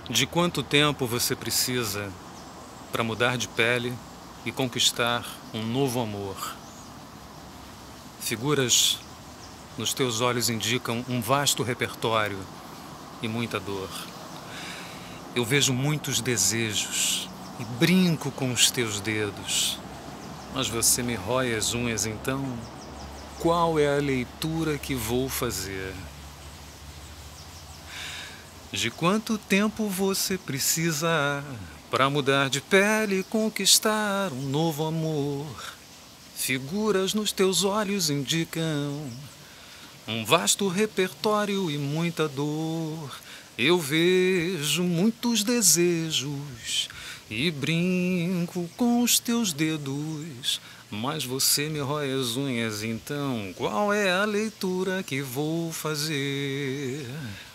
De quanto tempo você precisa para mudar de pele e conquistar um novo amor? Figuras nos teus olhos indicam um vasto repertório e muita dor. Eu vejo muitos desejos e brinco com os teus dedos, mas você me rói as unhas, então qual é a leitura que vou fazer? De quanto tempo você precisa para mudar de pele e conquistar um novo amor? Figuras nos teus olhos indicam um vasto repertório e muita dor. Eu vejo muitos desejos e brinco com os teus dedos, mas você me rói as unhas, então qual é a leitura que vou fazer?